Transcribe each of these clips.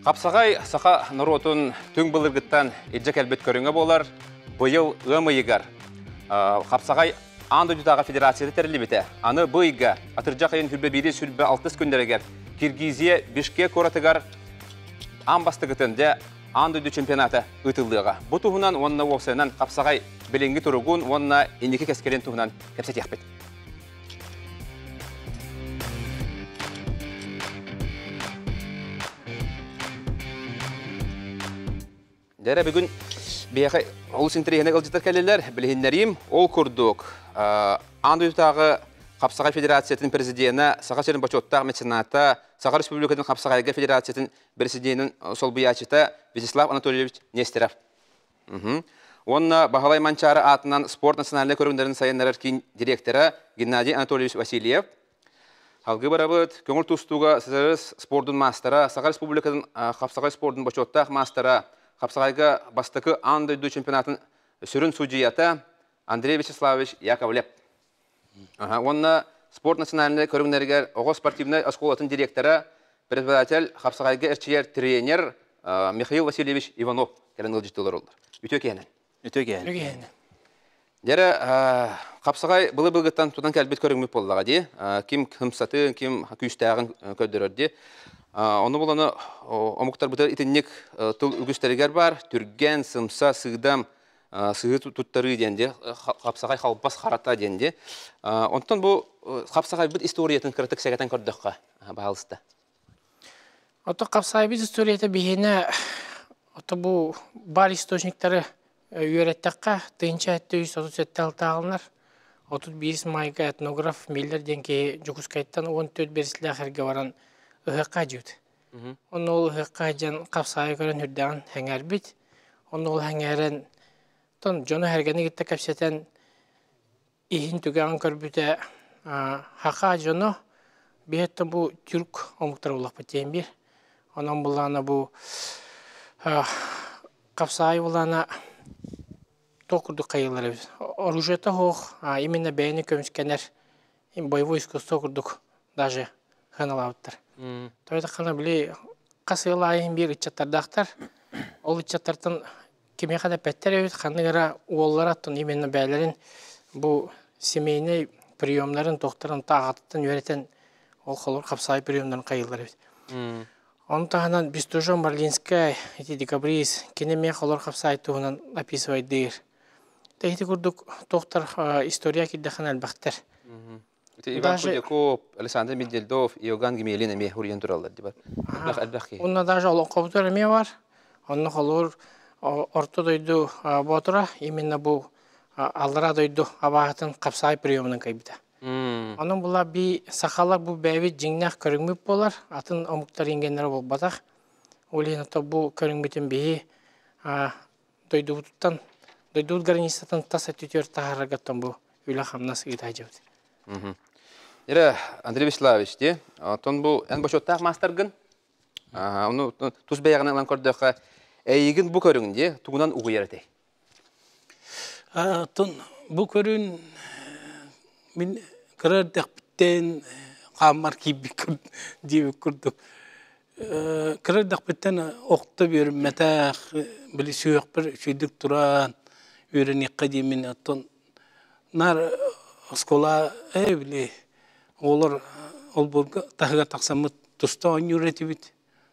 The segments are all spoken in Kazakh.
Қапсағай сақа наротын түң бұлырғыттан еджек әлбет көріңі болар, бұйыл ұмыйығар. Қапсағай Анды Дютаға Федерацияды тәрілі Аны бұйға атыржақ айын хүрбе бері сүрбе 6 күндерегер Киргизия Бишкек қоратығар амбастығытын де Анды Дю чемпионаты ұтылдыға. Бұ тұғынан онына оқсайынан Қапсағай білінгі тұрығын онына енеке кәскерен тұғынан кәпсет яқпет. Дәрі бүгін бияқы олыс интерегіне ғылжытар кәлелер білігінлерім ол күрдік. Анды Дютағы Қапсағай Федерациятын президенті, Сақа Серін Бачоттағы мецената, Сақа Республикатын Қапсағайға Федерациятын президентінің сол бұячыты Вячеслав Анатольевич Нестеров. Онына Бағалай Манчары атынан спорт национальный көріңдерін сайынларыр кейін директоры Геннадий Анатольевич Васильев. Халғы барабыд, көңіл тұстуға сызырыз спордың мастера, Сақа Республикатын Қапсағай спордың Бачоттағы мастера, Қапсағайға бастықы Анды Дю чемпионатын сүрін судьята Андрей Вячеславович Яковлев. Онына спорт национальный көріңдерігер оғы спортивный осколатын директора, председатель Қапсағайға әрчиер тренер Михаил Васильевич Иванов кәрін ғылжыттылар олдар. Үтө кәнін. Дәрі Қапсағай бұлы-бұлғыттан тұдан кәлбет көріңмеп болдыға де. Кім қымсаты, кім күйістәғын көддірір де. Оны боланы омуқтар бұтар итіннек тұл үгістерігер бар. Түрген, сымса, сығдам, сығы тұттары денде. Қапсағай қалбас қарата денде. Онтан бұл Қапсағай бұд историятын кіртік сәгетен көрдіққа бағалысты. Оты Қапсағай біз историята бейіне бұл бар источниктары үйереттіққа тыынча 737 тағылынар. 31 майға этнограф Миллер денке Жукускайттан 14 берісілі ақырға баран ұғыққа жүйді. Оны ол ұғыққа жан Қапсағай көрін үрдіған әңер бит. Оны ол әңерін жоны әргені кетті кәпсетен ихін түгіған көрбіті хақа жоны бейетті бұл түрк омықтар олақ бітейін бір. Онан бұланы бұл Қапсағай бұланы тоқырды қайылары біз. Оружеті хоқ, именно бәйіні көміскенер боевой искусство құрдық даже ғаналауыттар. Тойда қана біле қасығылы айын бір үтчаттардақтар. Ол үтчаттардың кеме қада пәттер өйт, қанығыра уоллар аттын именно бәйлерін бұл семейный приемларын тоқтарын тағаттын өретен ол қолыр Қапсағай приемларын қайылары біз. Он тағынан Бестужон, Марлинская, эти декабриз, кенеме қолыр Қапсағай туғынан описывает дыр. Тәйті күрдік тоқтар история кеддіған әлбақтар. Иван Худяков, Александр Медельдов, Иоганн Гемелин әме хұриян тұралар, деп бар. Онна даже олың қобытыр әме бар. Онны қолыр орты дойду ботыра, именно бұл алыра дойду абағатын Қапсағай приемының кайбіта. Оның бұла би сақалар бұл бәйбет жеңнақ көріңмеп болар, атын омықтар енгенлері бол батақ. Олейін ата бұл көріңметін бейі дойдуыттан, дойдуыт гарнистатын тас әтетер тағарағаттан бұл үйлі қамнасы үйді жауды. Ері, Андрей Вячеславович, де, тон бұл ән башоттақ мастарғын, оны тұз бәйіғін әлін көрдіққа, әйігін бұл көріңде тұғынан ұғы ереті. Бұл көрін мен кірердік біттен қамар кейбік дейбік күрдік. Кірердік біттен оқты берім мәтәқ, білі сүйек бір шүйдік тұран, өрін еққа деймін аттон. Нар оскола білі, олар ол болға тағыға тақсамы тұста он үйреті біт.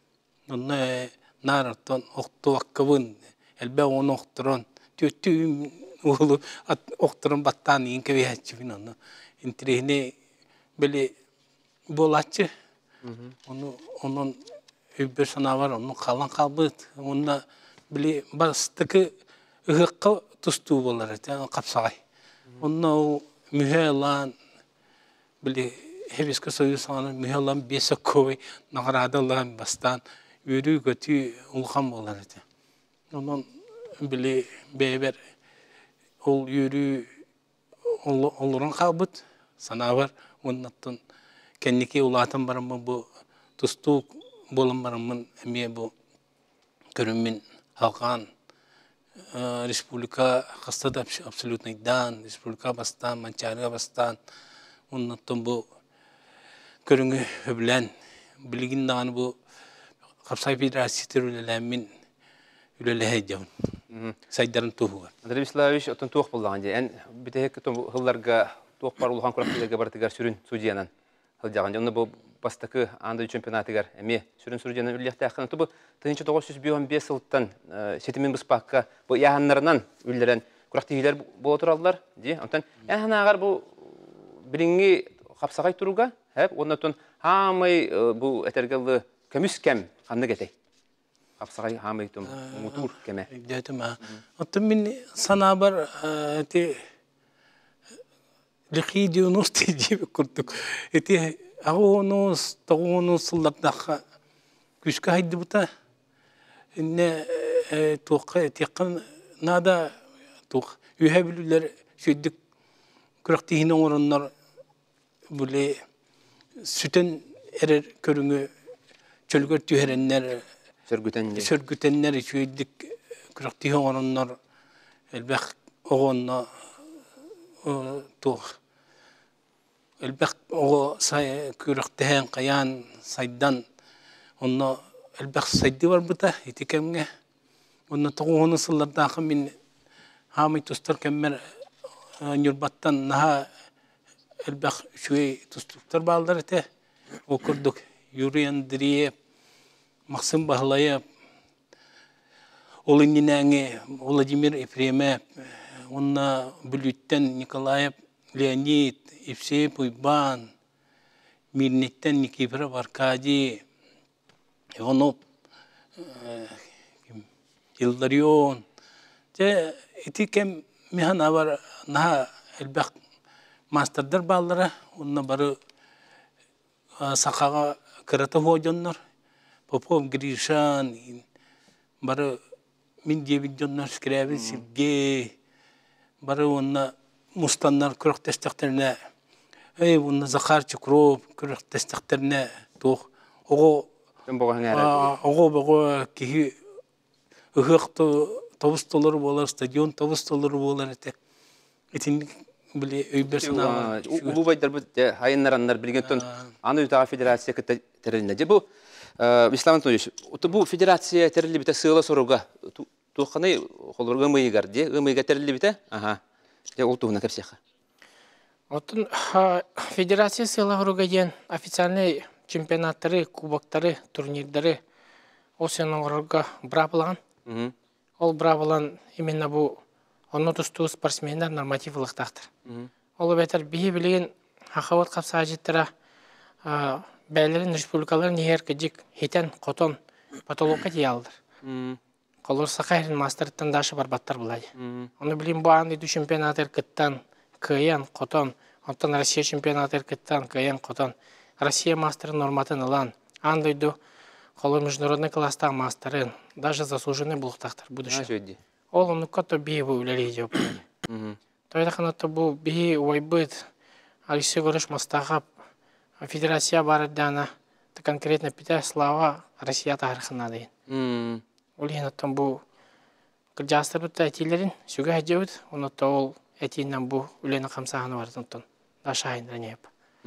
Нар аттон оқты ваққабын, әлбә оны оқтыран, төттім олы оқтыран баттан ең көбей әтчібін оны. Интерегіне білі болатшы. Оның өбір сана бар, оның қалан қалбыд. Онына білі бастықы ұғыққа тұсту болар, Қапсағай. Онына мүхе алан, білі Хебескі Союз сағаны мүхе алан бесі көй, нағырады алан бастан өрі көті ұлған болар. Оның білі бәйбер ол өрі олырын қалбыд. Сана бар, оннаттын кәннеке ұлатын барымын бұл тұсту болын барымын әме бұл көріммен алған республика қастады абсолютный дан, республика бастан, Манчарыға бастан, оннаттын бұл көріңі өбілән, білігін дағаны бұл Kapsay Federasiyeti ülelemin ülelehe javun. Saydarın tuğu. Андрей Вячеславович, отын туох болған де. Ән бітек хылларға туох бар улған құрақтыларға бартығар сүрін судьянан хылжаған. Оны бұл бастықы аңды чемпионатығар әме сүрін судьянан үліяқта аққан. Бұл 1915 сылттан сетімен бұспаққа бұл яғанларынан үлдерен құрақтығылар бұл отыралдар. Онтан ән ағар бұл біріңгі қапсағай тұруға, оннан хамай бұл әтергілі көміс кәм қанды кетей. Апсағай хамайтым мутур кеме. Дәтім, оттым мен сана бар лихи 90 деп күрдік. Ағуыныз, тағуыныз сыллапдаққа күшкі хайды бұта. Инне туққа текқан нада туқ. Үйе білулер сөйдік күрақтығын оңырынлар бұле сүтін әрер көріңі чөлгөр түйеренлер Sörgütenler içiydik, kırıktığı oğlanlar, elbek oğlanlar, tuğ. Elbek o kırıktığı kayan saydan, onu elbek saydı var bu da, itikemge. Onu tuğunu sıllarda akımın hamı tüstür kemer nürbattan naha elbek şuy tüstür bağlar ete. Okurduk, yürüyen diriyep, Максим Бахлаев, Олынинәңе, Владимир Ефремов, онна Бүліттен Николаев, Леонид, Евсеев Уйбан, Мирнеттен Никифоров Аркадий, Иванов, Илдарион. Эти кем механа бар, наха элбек мастердер баллары, онна бары сақаға кыраты хойдоннар. Попов Гришан, бары мен дебиддоннар скрябин Сергей, бары онна мустаннар күріқтестіктеріне, онна Захар Чукров күріқтестіктеріне тоқ. Оғы кеге ұғықты табыстолары болар, стадион табыстолары болар әте. Етін біле өйбер сынағы. Бұл байдар бұл айынлар білген түн аны үтаға федерация кіттеріліне. Бұл Ислам Антонович, бұл федерация тәрілі біті сыйла соруға туққаны қолырға ұмайығар, ұмайыға тәрілі біті? Ол туғына кәпсеқі. Отын федерация сыйла соруға ден официальный чемпионаттары, кубоктары, турнирдары осының орырға бұра болған. Ол бұра болған именно бұл оны тұстуы спортсмендер норматив ұлықтақтыр. Ол бәтір бейі білеген ақауат қапсаға жеттіра бәлерін республикаларын егер кәдік хетен, қотон, патологқа дей алдыр. Қолыр сақайрын мастеріттен дашы бар баттар бұлайды. Оны білейін бұл аңды чемпионатыр кіттен, күйен, қотон, онтан Россия чемпионатыр кіттен, күйен, қотон. Россия мастерін норматын ұлан. Аңдойду қолыр международный класстағы мастерін, даже заслуженный бұлықтақтыр будущее. Ол оны көтті бейі бұл үлелей деп бұлайды. Тойда қанатты бұл бейі ойбыт, Алексей Горыш мастағап, федерация барыдана, то конкретно питая слова Россия тарихына дейін. Ол енаттан бұл кіржастыр бұтты әтейлерін сөге әдеуіт, онытта ол әтейінен бұл үлені қамсағаны бардыңтын. Даша айындырын еп.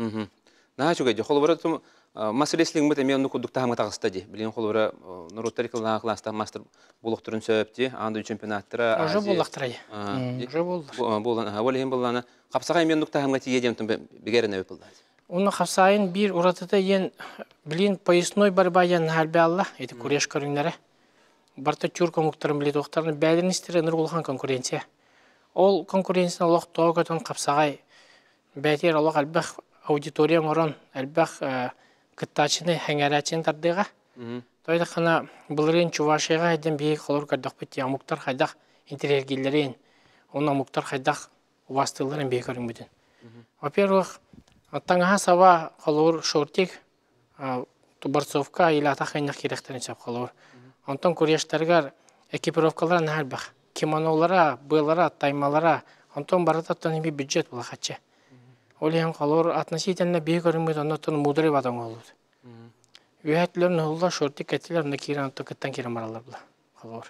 Наға жүгейді, қолы бұры мәселесілігін бұт әме оны күдікті хамы тағысты де. Білген қолы бұры Нұруттар екіліна қыласта мастер болықтырын сөпті, аңды чемпионаттыра. Уже болықтырай. Уже болдыр. Ол ең болғаны. Қапсағай мен нүкті хамға тиедемтін бігеріне өп болды. Оны қапсағайын бір ұратыда ең білген поясной барба ең әлбе алла, еті көреш көріңлері. Барта тюрка мұқтырын білет оқтарыны бәліністері нұр болған конкуренция. Ол конкуренцияны олық тоғы көтін қапсағай бәтер олық әлбәқ аудитория мұрын, әлбәқ кіттачыны, әңәрәчыны тардыға. Тойды қана бұлырын Чувашиға әден бейік қолыр көрдіқ бітті. Амуқтар қайдақ интерергелерін, оны амуқтар қайдақ уастыларын бейік көрін бүтін. Во-первых, таңға сава қолыр шортик Тубарцовка или атақ әйнақ керектерін сап қолыр. Онтан көрештергер экипировкаларын әлбәқ. Кимонолара, бұйлара, таймалара, онтан барататтан емей бюджет бұл қатшы. Ол ең қолыр относительно бейік көрін бүтін, онтан мұдыры бадың олуды. Үйәтлерін ұлда шортик әтілер, ұнда керен ұнда күттен керен баралар бұла. Қолыр.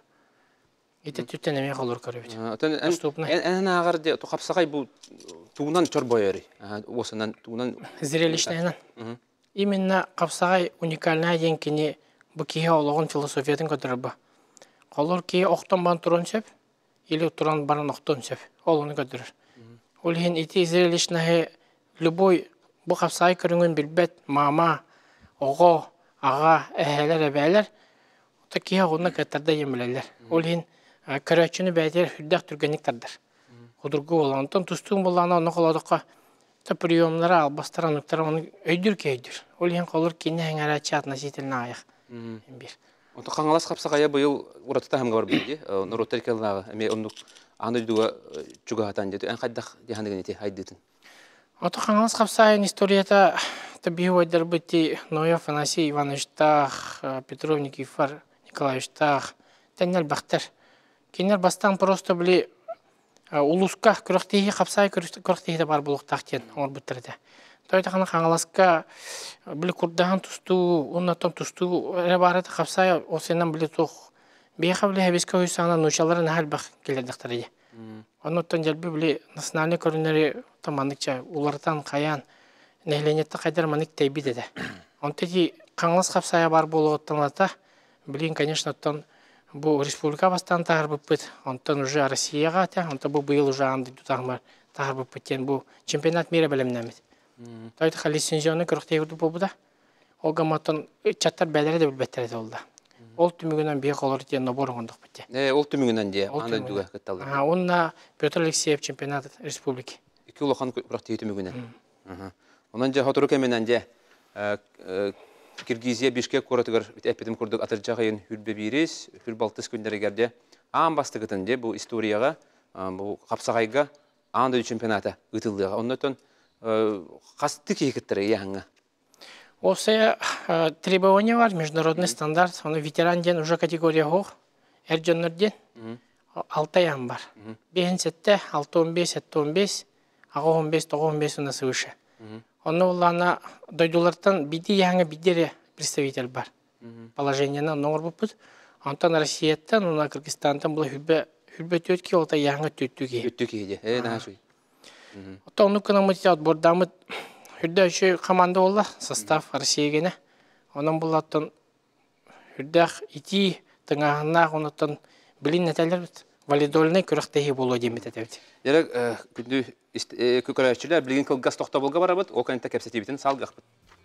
Еті түттен әме қолыр көрі бүті. Әнін ағарды қапсағай бұл туғынан чор бойыры. Осынан туғынан... Зрелищный әнін. Именно қапсағай уникальная денкені бу кие ологон философиятын көтөрбө. Колор кие октон бан турон сөп, или туран баран октон сөп. Ол уну көтөрөр. Ол хин ити зрелищнахе любой бу капсай көрүнгөн билбет мама, ого, ага, эхелер эбелер. Та кие огунна көтөрдө емелелер. Ол хин көрөчүнү бәйтер хүддәк түргәниктәрдер. Худургу болантан тустуң болана аны каладыкка та приемнары албастаран уктараны өйдүр кейдүр. Ол ен колор кине хәңәрәчә относительно аяк. Бир. Ото каңалас капсагая быйыл уратта һәм гар биде. Нуротер келнага эме онду аны дуга чугатан дете. Ан кайдак дигәндәген ите хайдытын. Ото каңалас капсагайын историята таби ойдар бити Ноя Афанасий Иванович Тах, Петров Никифор Николаевич Тах, Тәннәл Бахтар. Кинер бастан просто били улуска көрөктеги капсай көрөктеги бар булуктактен ор бутырды. Тойда кана каңаласка били курдахан тусту, оннатон тусту ребарата капсай осенен били тох. Бияха били хебиска уйсана нучаларын хал бак келедиктери. Оннотон жалби били национальный көрүнөрү тамандыкча улардан каян нехленетте кайдар маник тейби деди. Онтеги каңалас капсая бар болуоттаната билин, конечно, тон бу республика бастан тагыр буппыт, онтон уже Россияга та, онтон бу быйыл уже анды тутагмар тагыр буппыттен бу чемпионат мира белемнемит. Тойда лицензионный көрөктеги бубуда. Олга матон чаттар бәләре дә билбәттәре булды. Ол түмүгеннән бия колор дигән набор гондык бите. Ол түмүгеннән дия, аны дуга кытталды. Онна Петр Алексеев чемпионат республики. Ике улахан көрөктеги түмүгеннән. Онан жа хатуру кеменән дия. Киргизия Бишкек коратыгар эпидем курдук атырчагайын хүрбе бирис, хүр балтыс күндәрегәрдә ан бастыгытын де бу историяга, бу капсагайга анда чемпионата ытылдыга. Оннан касты кекеттер яңа. Осе требования бар, международный стандарт, оны ветеран ден уже категория хох, эрҗөннөр ден 6 ям бар. 5-7, 6-15, 7-15, ага 15, 9-15 уна свыше. Оны улана дойдулардан биди яңа бидере представитель бар. Положениена нор бупут. Антан Россияттан, уна Кыргызстантан була хүлбе төтки олта яңа төттүге. Төттүге. Нахуй. Ота оны кынамыт отбордамыт хүрдө еще команда болла, состав Россиягене. Онан булаттан хүрдөх ити тыңагына онотан билин нетелер валидольный көрөктеги боло демет этебит. Ярак күндү көкөрөчүлөр билген кылгас токтоболго барабыт, о канта кепсетибитин салгакпыт.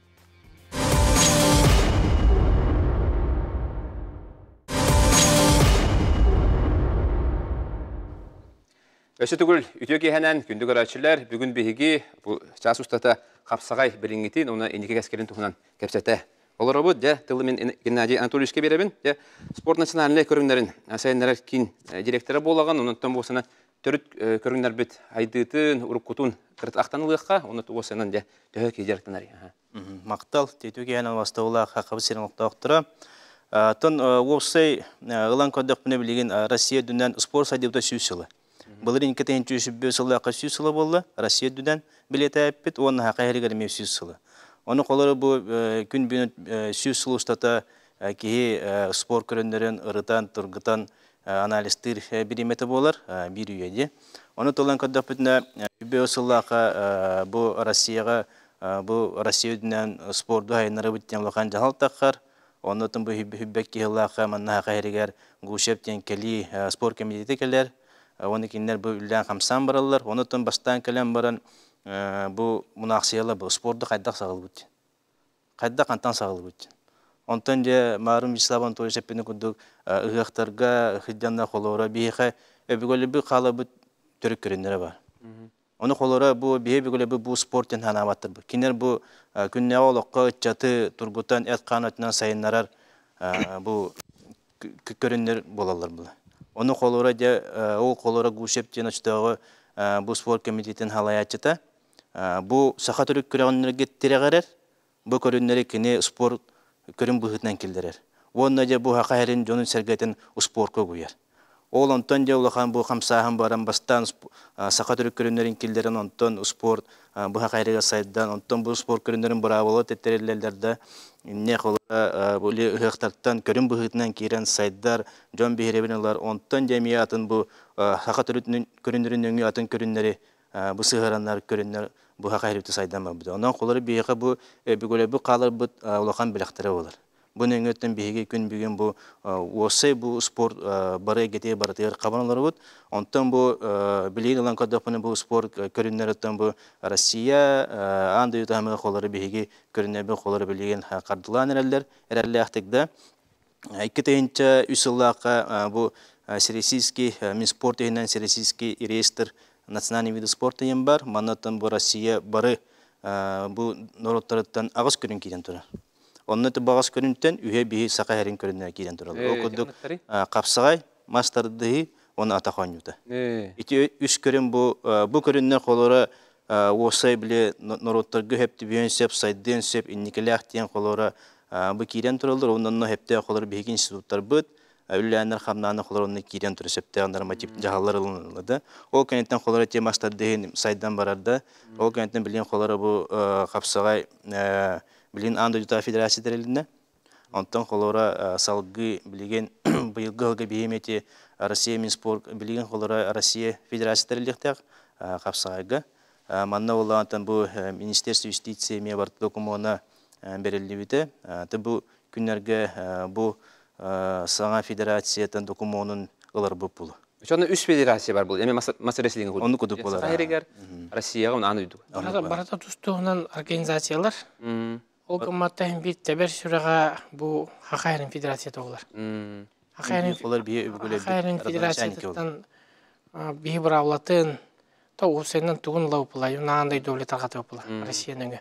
Өсө түгүл үтөге ханан күндү көрөчүлөр бүгүн биһиги бу час устата капсагай билингитин, уна энике аскерин тухунан кепсете. Олоробут же тылымен Геннадий Анатольевичке беребин, же спорт национальный көрүннөрүн сайыннар кин директору болаган, онуттан болсана төрүт көрүннөр бит айдытын, уруккутун кырт актанылыкка, онут осынан же төхө кежерктенер. Мактал тетүге анан бастаула хакыбы сермактактыра. Тон вовсей ылан коддок мене билген Россия дүнен спорт сайдыбыта сүйсүлө. Былырын кетен чүйсүбө сылакка сүйсүлө болду. Россия дүнен билете аппит, оны хакайрыгар ме сүйсүлө. Оны колору бу күн бүнүт сүйсүлө устата ки спорт көрүнөрүн ырытан тургутан анализдер биримете болар, бир үйеде. Оны толан коддок бүтүнө үбө сылакка бу Россияга бу Россия дүнен спортту айнары бүттен лоқан жахал таққар. Оннотын бу хүббекке хыллаққа манна қайригер гушептен кели спорт комитеті келер. Оны кинлер бу үлден қамсан баралар. Оннотын бастан келен баран бу мұнақсиялы бу спортты қайдақ сағыл бүт. Қайдақ қантан сағыл бүт. Онтан же Марым Вячеславан той шеппені күдік ұғықтарға, ұқыдянна қолуыра бейхе өбігөлі бі қалы бүт түрік көріндері бар. Оны қолуыра бу бейбігөлі бу спорттен ханаваттыр бу. Кинер бу күнне олыққа үтчаты тургутан әт қанатынан сайынларар бу көріндер болалар бұл. Оны қолуыра де ол қолуыра гушептен ұчтағы бу спорт комитетін халаятчыта. Бу сақа түрік көрігінлерге тірегерер, бу көріндері кіне спорт көрін бұғытнан келдерер. Онна де бу хақайрын жонын сәргетін спортқа көйер. Ол онтон де улахан бу қамсағын баран бастан сақа түрік көріндерін келдерін онтон спорт бу хақайрыға сайдан, онтон бу спорт көріндерін бұрабылы теттерелерді не қолыра бұлі ұғықтақтан көрін бұғытнан кейрен сайдар жон бейребінілер. Онтон де мей атын бу сақа түрік көріндерін өңі атын көріндері бу сығыранлар көріндер бу хақайрықты сайдан ба бұды. Онан қолары бейіға бу бүгілі бу қалар бұд улахан біліқтері олар. Bunun ötten bihiге күн büyügen bu осы bu spor barı gete baratır kabanlar bud. Ondan bu bilir olan kadapını bu spor körünlerden bu Rusya andı yutamı kolları bihiге körünler bu kolları bilgen kardılan ereller aktıkda. İki teyince üsüllaqa bu Российский Минспорт егенен Российский реестр национальный виды спорта ем бар. Манаттан bu Россия бары bu народтарыттан ағыз көрін кейден тұрар. Онны ты бағыз көрінттен үйе бейі сақа әрін көріннен кейден тұрар. Ол күрдік қапсығай мастардығы оны атақан юты. Ити үш көрін bu көріннен қолары осай біле народтарға хепті бүйен сеп, сайден сеп, инникелі ақтиен қолары bu кейден тұралдар. Онын хепті қолары бейгі институттар бұд. Өлләннәр хамнаны холорны кирен төрсептә норматив җаһаллар алынды. Ол кенеттен холора темаста дигән сайдан барарда. Ол кенеттен билгән холора бу капсагай билгән анда юта федерация дәрелендә. Онтан холора салгы билгән быелгы бейемети Россия Минспорт билгән холора Россия федерация дәрелендә капсагайга. Манна улантан бу Министерство юстиции ме бар документына берилде бите. Бу күннәргә бу Саңа федерациятан документын ылар бұп бұлы. Шоны үш федерация бар бұл. Эме масыресілген құд. Оны құдық болар. Сағайрегер Россияға оны аны үйдік. Барата тұстуғынан организациялар. Ол қыматтайын бір тәбір сүраға бұл Хақайрын федерацията олар. Хақайрын федерациятан бейі бір аулатын осайынан тұғын лау бұла. Юнағандай дөлет ағаты бұла. Россияның.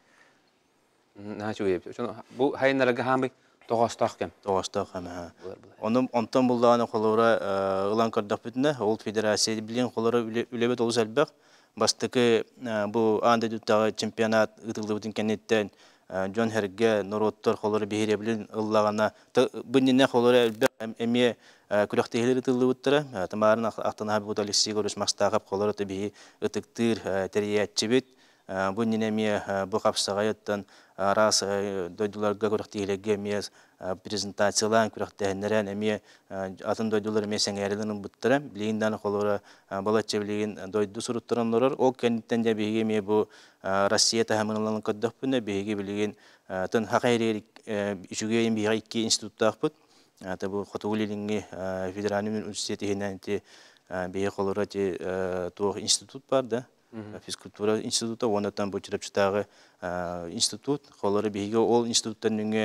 Бұл хайынларға хамбай Тоғастақ кем. Тоғастақ кем. Онтан бұлдағаны қолыра ұлан қардақ бүтіне, ол федерация білген қолыра үлебет олыс әлбәқ. Бастықы бұл аңды дүттағы чемпионат ұтылды бүтін кәнеттен Джон Херге, Нороттар қолыра бейіре білін ұллағана. Бұннене қолыра әлбәқ әме күріқтегілер ұтылды бұттыры. Тамарын ақтан әбі бұд Алексей Горыш мақстағып қолыра түбейі ұтықтыр тәриятчы бүт. Бұннене ме бұл қапсағайыттан раз дойдуларға көріқтегілерге мез презентациялан көріқтегінерен әме атын дойдулар месен әрілінің бұттыры. Білейінден қолыра балатчы білейін дойду сұруттырын ұрыр. Ол кәнеттен де бейге ме бұл Россия тәхімінланын көддіқ бұны бейге білейін тын хақайрерік үшігейін бейге 2 институттақ бұд. Бұл Хотуғылеліңі Федеральный университетігінен бейге қолыра туық институт бар да. Физкультура институты, онытан бұл жүріпчітағы институт, қолары бейге ол институттан нүңе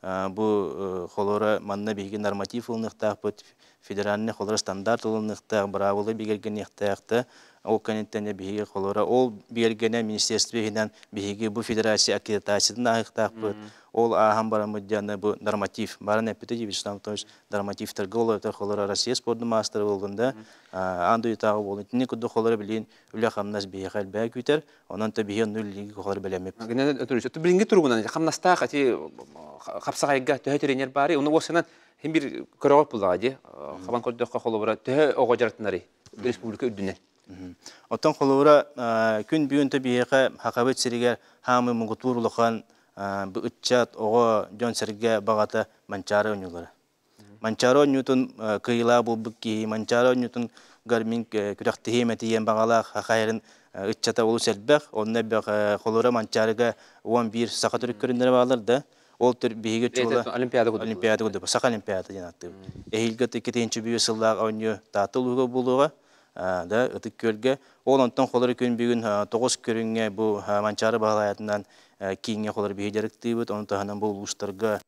бұл қолары манна бейге норматив ұлынықтақ бұд, федеральный қолары стандарт ұлынықтақ, бравылы бейгерген ектақты, ол кәнеттен бейге қолары, ол бейгергені министерство бейге бұл федерация аккредитациядан ағықтақ бұд, ол ағам барамыдяны бұл норматив, барын әпіті Вячеслав Анатольевич нормативтарға олар қолары Россия спорты мастері болғында, анды ұйтағы болын. Тіне күдді қолары білейін үлі қамнас бейе қал бәй көйтер, онан та бейе нөллігі қолары білемеп. Білінгі тұрғынан, қамнастақ әте қапсағайға төе теренер бары, оны осынан хем бір көріғап бұлдағы, қабан көрдіққа қолы бұра төе оға жаратынары республика үддінен. Оттан қолы бұра күн бүйінті бейеқі хақабет серігер хамы мұғытуыр ұлыған бұл үтчат оға жон серге бағаты манчары өнілері. Манчары өнютын кыйла бұл бүкки, манчары өнютын гармин күрәқтігі мәтейен бағалақ хақайрын үтчата олу сәлбәқ, онына бәқ қолыра манчарыға 11 сақа түрік көріндері бағаларды. Ол түр бейге чуыла олимпиада күді, сақа олимпиада денатты. Әйілгіті кетейінші бүйе сыллақ өне татыл ұғы болуға, ұтық көлге. Ол онтан қолыры көн бүйін 9 көрінге бұл манчары бағалаятынан кейінге қолыры бейге дәрікті бұд, оның тағынан бұл ұлыстарға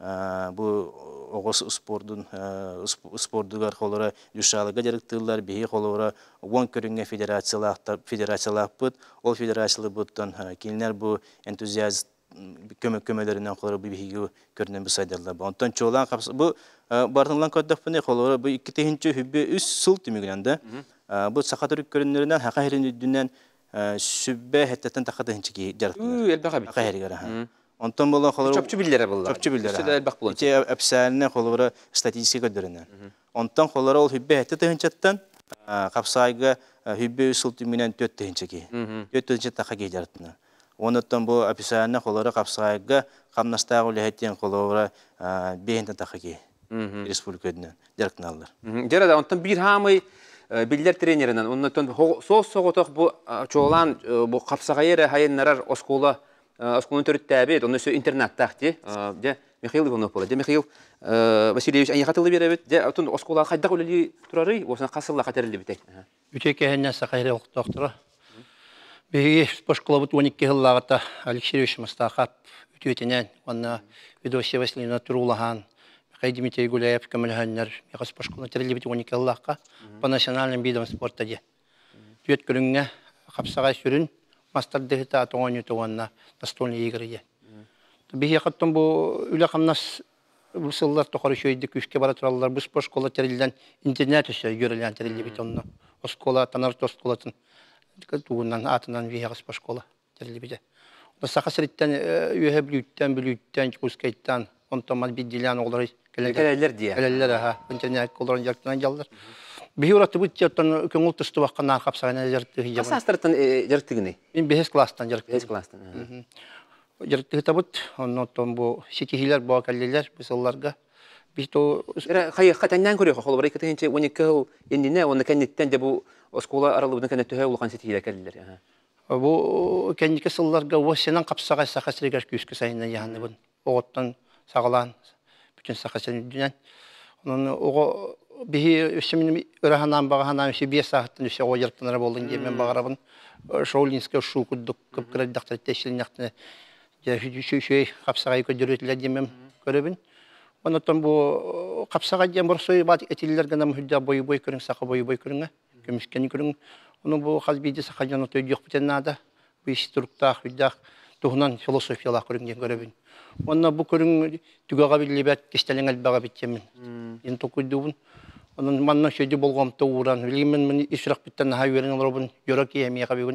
бұл оғыз спордығар қолыры дүшалыға дәріктілер, бейге қолыры 10 көрінге федерациялақ бұд. Ол федерациялы бұдтан кейінлер бұл энтузиаст көмөлөрүнөн колору бийиги көрүнөн бу сайдалар. Онтон чоолан капсы бу бартыңлан көддөпүнө колору бу 2-тегинчи хүббе 3 сыл тимигенде. Бу сакатырык көрүнөрүнөн хакайрын дүннөн сүббе хеттен такадынчы жарык. Элбага бит. Хакайрыгара. Онтон болон колору чөпчү биллери булду. Чөпчү биллери. Сөдө элбак болон. Иче апсарына колору статистика көрүнөн. Онтон колору ол хүббе хеттен капсайга хүббе 3 сыл тимигенен 4-тегинчи. 4-тегинчи такаги жарыктына. Онуттан бұл описанына қолары қапсағайға қамнастағы үләйттен қолары бейінді тақығы республика өдінен дәріктін алылар. Жерада, онтан бір хамы білдер тренерінен, онуттан соғытық бұл чоғылан қапсағайыры хайынларар оскола осколын төрүттәбет, оны сө интернаттах де. Де Михаил Иванов болот. Де Михаил Васильевич anya хатылы беребет. Де отун оскола хайда үлели турары, осына касылла катерилди битек. Үтекеһеннән сакайры доктора. Беги спортклубы 12 еллагата Алексей Мустахов үтүетенән, аны Ведосия Васильевна Турулаган, Михаил Дмитрий Гуляев Камалханнар, яга спортклубы терилди 12 еллакка по национальным видам спорта де. Түет күрүнгә капсага сүрүн мастер дегита тоңоню тоғанна настольный игры. Беги каттым бу үле камнас Бусыллар тохары шөйді күшке бара тураллар. Бұл спорт школа терилден интернет өсі көрілен терилді бит онны. Оскола, танарты осколатын туғынан атынан вияғы спорт школа терилді биті. Сақа сіріттен өйе білүйттен, күскейттен, онтамад биддилен оғылары Кәлелер дия. Кәлелер, интернет оларын жарттынан жалдар. Бейі ұраты бұд жаттан көңіл тұсты баққан қапсағына жарты. Қасы астырттан жарттығыны? Мен 5 класстан жарты. 5 класстан. Жарты табыт, оннан бұл сетихилер, бұл кәлелер, бұсылларға. Қатаннан көрек, қолы барай кетігенше 12 жыл ендіне, оны кәнеттен де бұл оскола аралығын кәнетті ұлған сетихилер кәлелер. Бұл кәнекі сылларға осенен қапсаға сақасырегер күшкі сайына яғаны бұн. Оғыттан сағылан, бүтін сақасырын дүнен. Оның оғы бігі өсімін өраханан бағаханан өсе 5 сағыттан өсе оғы жарықтанары болдың демен бағарабын. Шаулинске ұшу күдік көп кірі дақтыры тәшілін яқтыны. Шөй қапсаға көдіретілер демен көребін. Онытан бұл қапсаға дем бұрсой бат әтелілер ғана мүхілді бой-бой көрің, сақы бой-бой көріңі, көміскені көрің. Оның бұл қалбейді сақы жаны той жоқ бітен нада. Бұл иструктақ, үйдақ, тұғынан философиялақ көріңден көребін. Онына бұл көрің түгіға білі бәт кестелің әлбаға біттемін. Ен тоқыйдуын. Onun manna şeydi bolgamta uğran. Bilgimin meni işrak bitten ha yören olurun. Yorak yemeye kabın.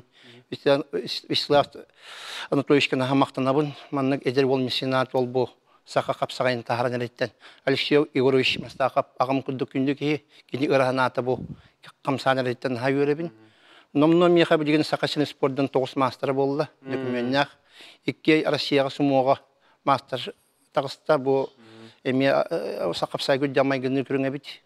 İslah Anatolya'nın hamaktan abun. Manna eder olmuşsinat ol bu. Saka kapsağın taharan eretten. Alexey Igorovich Mustaqov ağam kuduk gündü ki gidi ırahanata bu. Kamsan eretten ha yörebin. Nomnom yaka bilgin sakasını spordan 9 master boldu. Dökümenyak. 2 Rusya'ya sumoga master tağısta bu emi sakapsay güdamay günü körüne bit.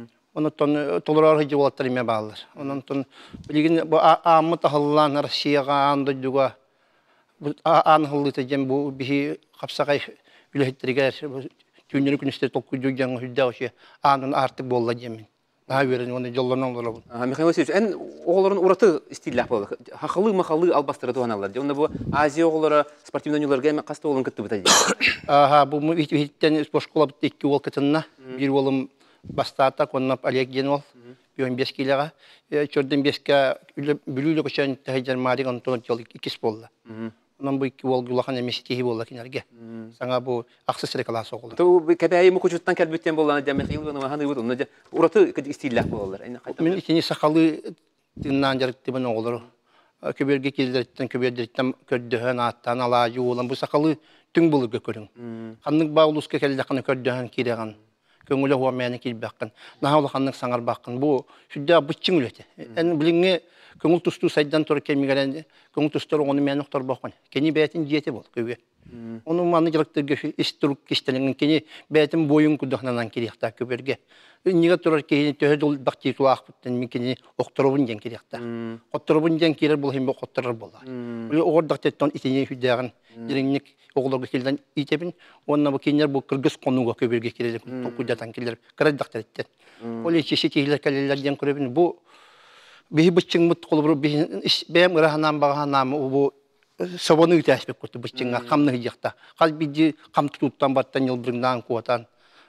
Ondan tolerar hıcı olatlar ime bağlar. Ondan bilgin bu amı tahallan Rusya'ya andıduga bu anhıllı tecem bu bihi kapsakay ülhettriger tünürü günüste tokuyucan hüdda şey anın artık bolla cemin. Daha verin onu yollarına olalım. Mikhail Vasilievich, en oğulların uğratı istillah bu. Hakalı makalı albastırı doğanlar. Onda bu Aziya oğulları sportif oyuncularga kasta oğulun kıttı bıtaydı. Aha bu hitten spor şkola bitti 2 oğul kıtınna. Bir oğlum bastata konunap Alek Genol. 15 kilaga. Çördüm 5'ke bülüyle koşan tahaycar marik Anton yol 2 spolla. Ondan bu 2 oğul gulakan emesitihi bolla kinerge. Sana bu aksız rekalası oldu. Bu kebeyi mukucuttan kelbitten bollan diye Mikhail Ivanova hanı bu. Ondan uğratı istillah bollar. Men içini sakalı dinlen jarıktı bana olur. Köberge keldiritten köberdiritten kördühön attan alacı olan bu sakalı tüm bulur görün. Kanlık bağlıska keldikan kördühön kiregan. Köngülü huwa meni kilbakkan. Nahawlı kanlık sangar bakkan. Bu şudda bıççın ületi. En bilinge köngül tustu saydan tor kemigelen köngül tustu onu meni noktar bakkan. Keni betin diyeti bol köbe. Onun manı jarıktı isturuk kiştelinin keni betin boyun kudahnanan kirikta köberge. Niga turar ki töhedul bakti tuaq bitten mikini oktorubun jen kirikta. Oktorubun jen kirer bol hembe oktorar bolla. Ulu ordak tetton itini hüddagan dirinlik oğullarga kelden itebin. Onna bu kenler bu Kırgız konuga köberge kirelik tokudatan keller karadak tetten. Olu çeşitliler kellerler jen körebin bu bihi bıççın mut kolubru bihi beym ırahanan bağahanam bu sabonu ütəşbek kutu bıççınga kamnı hıcaqta. Qalbidi kam tututtan battan yıldırından kuatan.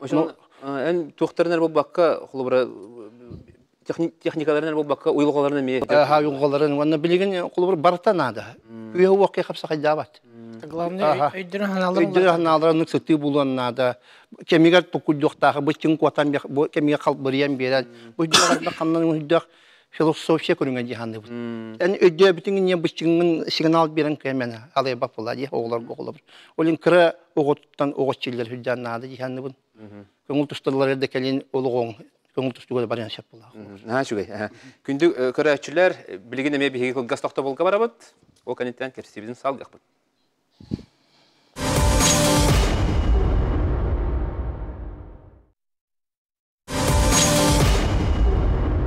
En tuğtarlar bu bakka kolubra texnikalarlar bu bakka uyulğalarına mı? Ha uyulğalarına onu bilgin kolubra bartanada. Üye vakı kapsa davat. Главное öydürü hanalarını sıtı bulanada. Kemigar tokuldukta bıççın kuatan bu kemiga qalbıryan berer. Bu da kandan hüddak filosofiya körüngə cihandı bu. Yani ödüyə bütün niye bıççının signal beren kemene alay bapılar diye oğlar oğlar. Olin kıra oğuttan oğutçiler hüddan nadı cihandı bu. Köngül tustlarlar da kelin oluğun köngül tustuğa baran şap bular. Ha şugay. Kündü kıraççılar bilgin eme bir gaz toxta bolga barabat. O kanitten kersibizin sağlık yapın.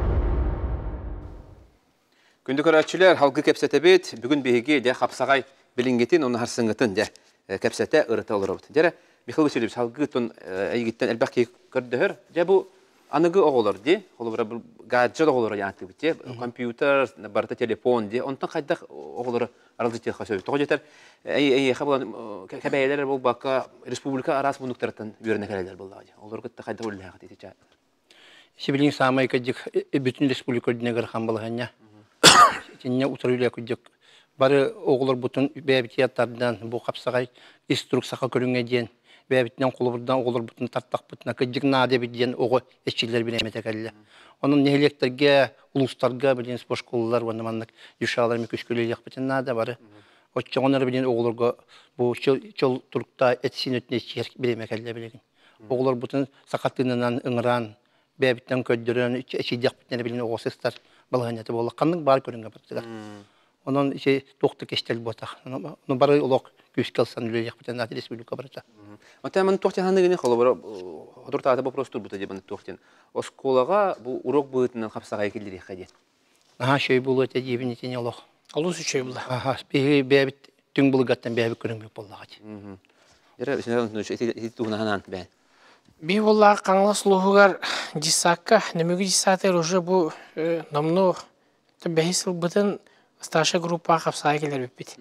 Күндік öğretçiler halkı kepsetebet, bugün behege de Kapsagay билингетин оны харсыңгытын же кепсете ырыта олорбут. Жара Михаил Васильевич халгытын айгиттен элбәкки көрдөһөр. Же бу аныгы оголор ди, олора бу гаджет оголор янты бит. Компьютер, барта телефон ди. Онтан кайда оголор аралдык хасөй. Того жетер. Хабылан кабайлар бу бака республика арас мунуктартан бирнекелер булды. Олор кытта кайда уллага дитеча. Сибилин самай кадик bütün республика динегер хамбалгanya. Тинне утырыла кудик. Бары оголор бутун бәбитияттардан бу капсагай инструкцияга көрүнгө ден. Бәбитнен кулубурдан оголор бутун тартак бутна кадик наде биден ого эчилер бине метекелле. Onun nehлектерге, улустарга билен спорт школалар ваны маннык юшалар мекүшкөлө якпытын нада бары. Отчоңнар билен оголорго бу чол турукта этсин өтне чер билемекелле билеген. Оголор бутун сакатынынан ыңран бәбиттен көддөрөн эчидек битне билен огосыстар балганаты болду. Канның бар көрүнгө бартылар. Onun тоқты кештел ботақ. Ну бары улок күскелсан үле якпытын нада республика барата. Атаман тоқтен хандыгыне холобор одуртаата вопрос турбута дебен тоқтен. Осколага бу урок бытынан капсага келдири хадет. Аха, шей булу эте дебин тени олох. Алус үчөй була. Аха, бәбит түң булгаттан бәбит көрүнбөк боллагат. Жара сенен тугна ханан бен. Би була каңла слухугар дисакка, немеги дисатер уже бу намно бехисил бытын старшая группа капсага келер бит.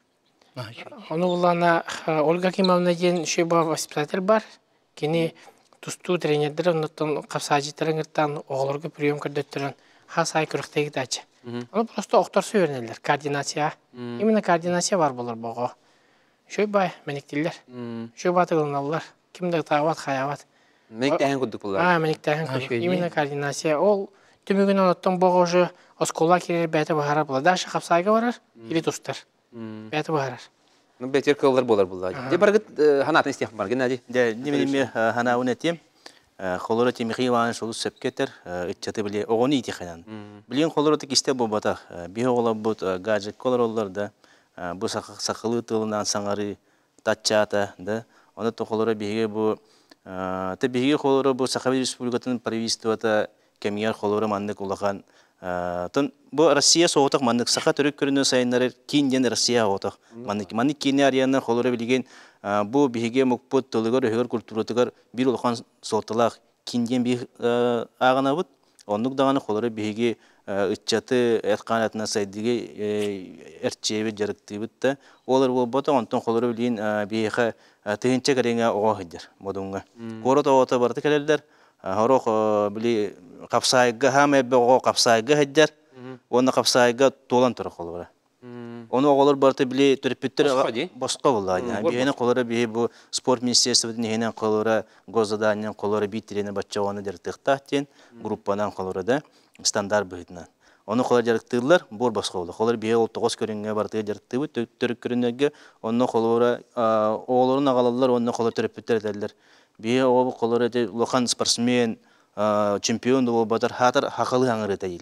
Оны булана Ольга Кимовна ден шеба воспитатель бар. Кини тусту тренердер онтон капсажитериңиртан оголорго прием көрдөттөрөн хасай көрөктеги дачы. Оны просто октор сөйрөнелер, координация. Именно координация бар болор бого. Шөйбай менектилер. Шөйба тыгылналар. Кимде тагат хаябат. Менектен кудук булар. Менектен кудук. Именно координация. Ол түмүгүн онтон бого же оскола кирер бәте бахара була. Дашы капсайга барар, или тустар. Бәте бахарар. Ну бетер кыллар болар булар. Де баргыт ханатын истех бар геннади. Де неме хана унетим. Холора Тимихиван шул сепкетер итчаты биле огоны итиханан. Билен холора тикисте бобата. Бие ола бут гаджет колорларда бу сакылы тылынан саңары тачата да. Оны то холора биге бу те биге холора бу Сахави республикатын правительството кемияр холора мандык улаган. Тон бу Россия соотак мандык сака төрөк көрүнө сайыннары кинден Россия отак. Мандык кине арыяннар холора билген бу биге мукпут тылыгар өгөр культуратыгар бир улхан соталак кинден би агынабыт. Оннук даганы холора биге ытчаты этканатына сайдыге эрчебе жарыктыбыт да. Олар болбото онтон холора билген биге тыгынча кереңе огохдер модунга. Корото ота барды келелдер. Хорох били капсайга хамебе ого капсайга хеджер. Оны капсайга толан турак холора. Оны оголор барты биле төрөпүттөр башка булла. Бияны колора бие бу спорт министерствотун нехенен колора госзаданиянын колора битрени баччаганы дертыктатен группанан колора да стандарт быйтынан. Оны колор жарыктырлар бор башка болду. Колор бие ол 9 көрүнгө барты жарыктыбы төрөк көрүнгө оны колора оголорун агалалар оны колор төрөпүттөр эделер. Бие ол колора де лохан спортсмен чемпион болуп батар хатар хакылы аңыр этейил.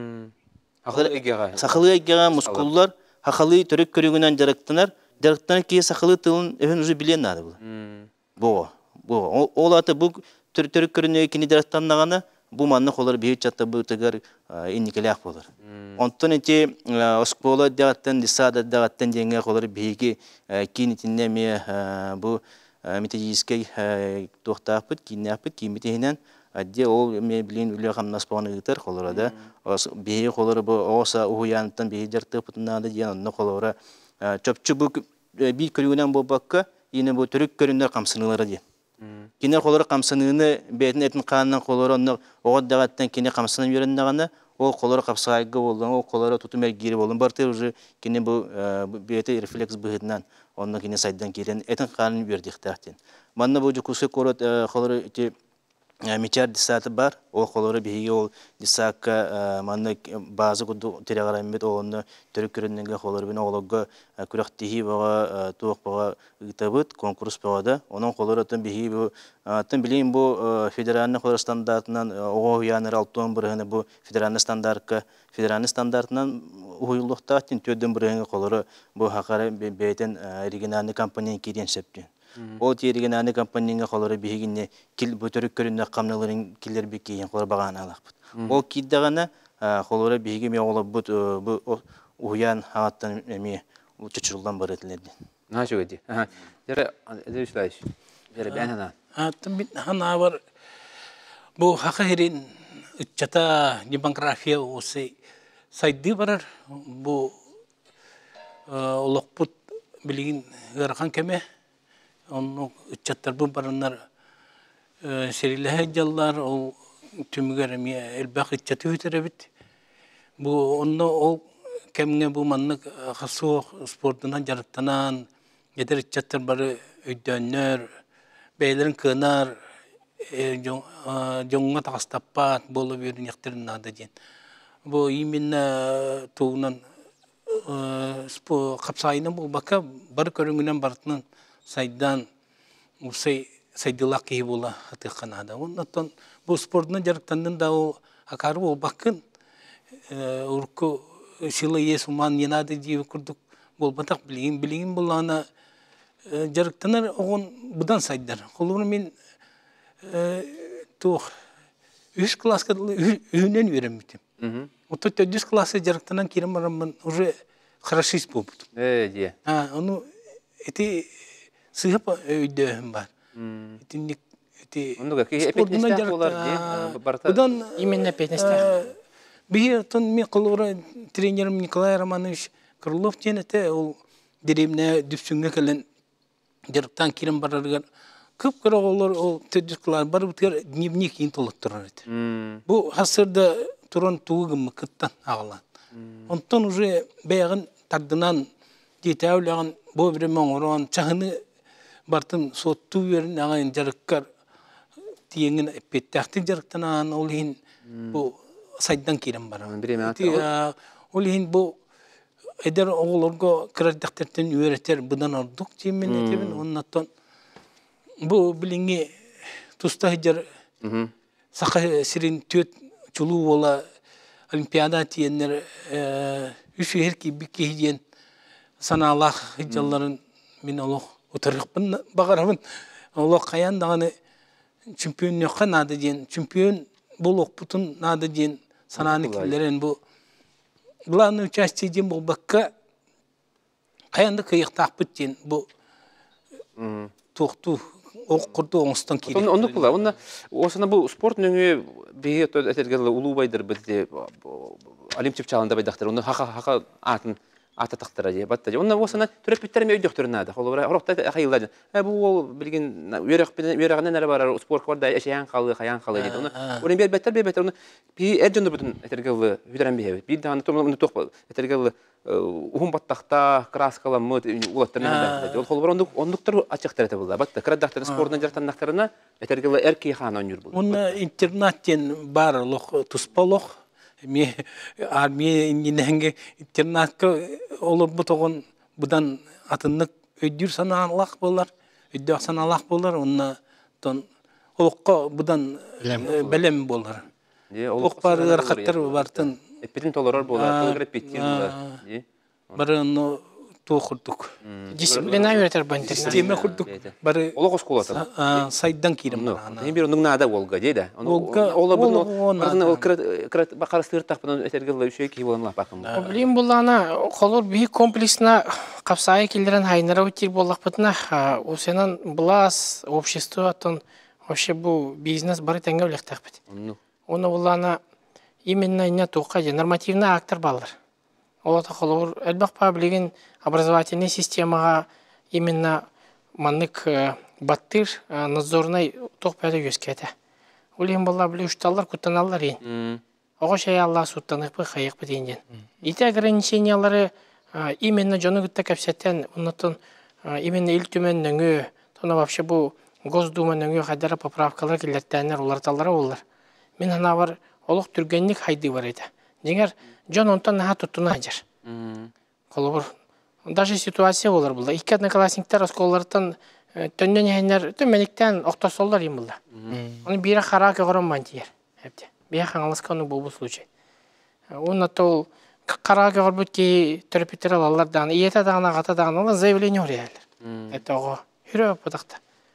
Сахылы эгега мускуллар хакылы төрөк көрүнгөнөн жарыктанар. Жарыктан кийин сахылы тылын өзү уже билен ады бул. Бо. Ол аты бу төрөк көрүнгөнө кини жарыктанганы бу манны колор бие чатта бу тегер инникелек болор. Онтон эти оскола дагаттан дисада дагаттан денге колор биеги кини тиннеме бу методический тохтапыт киняпыт кимитенен адде ол ме билин үле хамнас баны гитер колорада бие колору бу оса уянтан бие жартыпытнада диян онно колора чөпчү бу би көрүнөн болбакка ине бу төрөк көрүндөр камсынылары ди. Кине колора камсыныны бетин этин канынан колора онно огоддагаттан кине камсынын берендаганы ол колора капсайга болгон ол колора тутум эргири болгон барты уже кине бу бете рефлекс быгытынан онно кине сайдан кирен этин канын бердиктактен. Манна бу жукусы корот колора эти мечар дисаты бар, ол колора биге ол дисакка манна базы куду терегарамет онно төрөк көрүнгөнгө колора бин ологго күрөктихи бага туок бага ытабыт конкурс багада онун колора тен биги бу тен билин бу федеральный колора стандартынан ого яныр алтон бирыны бу федеральный стандартынан уюлукта тен төдөн бирыны колора бу хакара бетен региональный компания кирен септин. Ол региональный компанияга колора бигине кил бөтөрүк көрүнө камналарын киллер бекейин колора багана алакпыт. Ол киддагана колора биги ме олобут бу уян хаттан эми чучурулдан бар этилерди. Нашу эти. Жара, Ильич, жара бәнана. Аттым бит хана бар. Бу хакырин чата демография осы сайды барар. Бу олоқпут билигин гархан кеме. Onu çatlar bu baranlar serilehe jallar o tümgöremi elbaq çatı öterebit. Bu onu o kemne bu manlık hasu sportundan jarıktanan yeter çatlar barı ödönler beylerin kınar jonga taqastappat bolu bir yaktirin nada diyen. Bu iminna tuğunan spor kapsayına bu baka barı körüngünen barıtının saydan usay saydılak ki bola hatı kanada. Ondan bu sportun jarıktandan da o akarı o bakın urku şila yesuman yenadı diye kurduk bol batak bilgin bolana jarıktanar oğun budan saydar. Kolunu min tuh 3 klaska ünen öğrenmiştim. O da 4 klasa jarıktanan kirim baramın уже хорошист болуп. Диye. Onu eti sığıp öydüğüm var. Etinlik eti Onu ki epetneste olar diye. Budan Именно петнестер. bir ton mi kılvara trenerim Nikolay Romanovich Krylov denete o dirimne düpsünge kelen jarıktan kirim barargar kıpkara olur o tediklar barıp dnevnik intolukturar eti. Bu hasırda turan tuğum kıttan ağlan. Ondan уже beyağın tagdınan detaylıgan bu bir mongoran çahını bartın sottu yerin ağın jarıkkar diyengin pettaktin jarıktanan olihin bu saydan kirim bara. Olihin bu eder oğulurga kredakterten öğreter budan orduk cimin etebin ondan bu bilingi tusta hijar saqa sirin tüt çulu ola olimpiyada diyenler üç herki bir kihiyen sanallah hijalların min Allah otarıqpın bağarabın Allah kayan dağını çempiyon yoqqa nada diyen çempiyon buluq putun nada diyen sananikilerin bu bulanı участие diyen bu bakka kayanda kıyıqtaqpıt diyen bu toqtu oqurdu oңстан kiri. Onu kula. Onda osana bu sport nöngü bir etergel ulu baydır bizde olimpiyat çalanda baydaktır. Onu haka atın ata taktara diye batta. Onda osana türep bitterme öydüktür nada. Olara orta hayıldı. Bu bilgin yörəğindən nə var? Sport var da eşeyan qalı, xayan qalı dedi. Onu bir better onu bir erjəndə bütün etergel hüdərən bir. Bir dana tomunu toq etergel uhum battaqta kraskalanma ulatlarına dedi. Ol var onduklar açıqdır ete buldu. Batta kradaqtın sportdan jartandaqlarına etergel erki xan oynur buldu. Onu internetten barlıq tuspaloq mi armiye inginenge internetka olur bu toğun budan atınlık öydür sanalaq bolar. Öydür sanalaq bolar. Onunla ton oluqqa budan belem bolar. Oq barılar xattır bartın. Epetin tolerar bolar. Kılgırıp bitkin bolar. Barı onu toğurduk. Disiplina öğretir bu internet. Sisteme kurduk. Barı Ola qoş qolatır. saydan kirim. Hem bir onun nada olga deydi. Ola bunu o kırat bakarastır taqpıdan etergel şey ki bolanlar bakın. Bileyim bulana kolor bir kompleksna kapsaya kildiren haynara utir bollaqpıtına o senin bulas общество атын вообще bu бизнес бары тәңгә үлектәкпит. Оны булана именно инна тоққа нормативный актор баллар. Ола тахолор элбақпа билеген образовательный системаға именно маннык баттыр надзорный тоқпәді өскәді. Олеген балла біле үшталар күттаналар ең. Оға шай Алла суттанық бұл қайық бұл дейінден. Ите ограничениялары именно жоны күтті кәпсеттен, оннатын именно ил түмен нөңі, тоны вообще бұл Госдума нөңі қайдары поправкалар келеттәнер олар олар. Мен ана бар олық түргенlik хайды бар еді. Деңер жон онтан наға тұттына ажыр. Қолы бұр. Даже ситуация олар бұлда. Икі одноклассниктер осколардан төннен еңдер төменіктен оқтасолар ем бұлда. Оны бері қара көғырын мантиер. Бия қаңылысқа оны бұл случай. Оны ол қара көғыр бүтке терапевтер алалардан, иеті дағына, ғата дағына олар заявление орыялар. Это оғы. Хүрі бұдақта.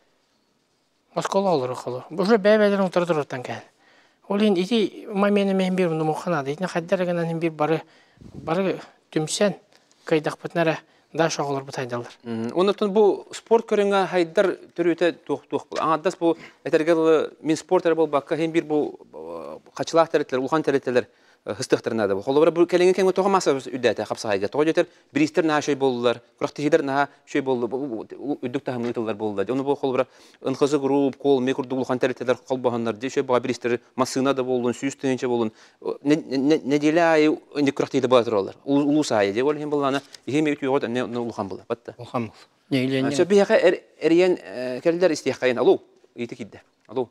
Оскола олар оқылы. Бұжы бәй-бәйлерін ұтыр-тұрырттан кәді. Ол ең ити мамені мен бір мұны мұқанады. Итіне қайдары ғанан бір бары түмсен, кайдақ бұтнары да шоғылыр бұт айдалар. Онытын бұл спорт көріңі хайдар түріте туқ-туқ бұл. Аңадас бұл әтергел мен спорт әрі бұл баққа хем бір бұл қачылақ тәреттілер, ұлған тәреттілер хыстықтырынады бұл. Қолы бір кәліңі кәңі тоғамаса үддәті қапса хайдар. Тоғы жетер бірістер наға шөй болдылар, құрақтығыдар наға шөй болды, үддік тағымын ұтылар болды. Оны бұл қолы бір ұнқызы ғұрып, қол, мекұрды ұлған тәреттілер қол бағанлар де шөй баға бірістер масына да болдың, сүйіс түйінші болдың. Неделі айы өнде құрақтығыды баға тұралар. Улус айы де ол хем болғаны, ехеме үтіге ғод, ұлған болды. Батты. Улхан бол. Нейлен. Сөп бияқа әрген кәлілер істейік қайын. Алло, үйті кедді. Алло.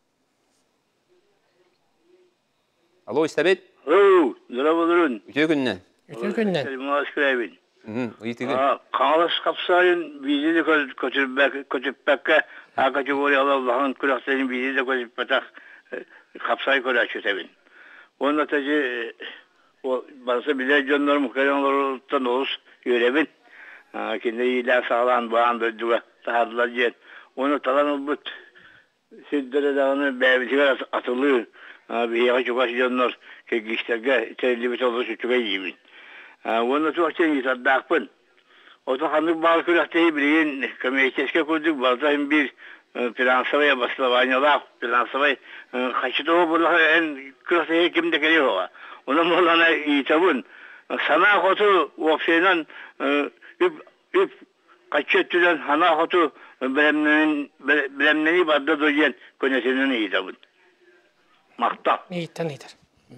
Алло, істәбет? Оу, здраводрун. Үте күннен. Өтен күннен. Сәлималас күрәбин. Үйті күн. Қаңалас қапсайын бейді де көтіріппәкке категорияла Allah'ın күрәқтайын бейді де көтіріппәтақ қапсай көрә чөтәбин. Onun atıcı bazı bilir canlar muhtemelen oluz yürübin. Kendi iyiler sağlan bağın döndüğü tahadılar diye. Onu talan olup Süddere dağını beyabetiler atılıyor. Bir yaka çok aşı canlar ki geçlerge terli bir olur sütüge yiyibin. Onu çok açın gitar dağpın. O da hanım bağlı kürahteyi bileyin. Kömeği keşke kurduk. Bazı bir Finansavaya basılavanyalar, finansavay kaçtı o burada en kürahteyi kimde geliyor o. Onun olana itabın. Sana kotu opsiyonun üp kaçtığından hana kotu bilemneni badda dojen konesinin itabın. Makta. Neyten neyder.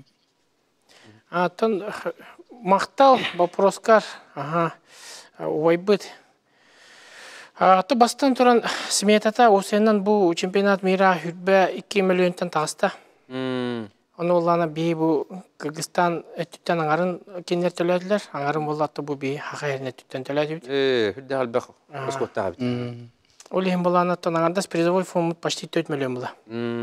Атын мақтал вопроскар, ойбыт. Аты бастан тұран сметата осеннен бұл чемпионат мира хүрбе 2 миллионтан тағыста. Оны олана бей бұл Кыргызстан әттіттен аңарын кенер төләділер. Аңарын болатты бұл бей хақайырын әттіттен төләді бейді. Хүрді қалбақ ұскоттағы бейді. Ол ең боланы аңардас призовой фонд почти 4 миллион бұла.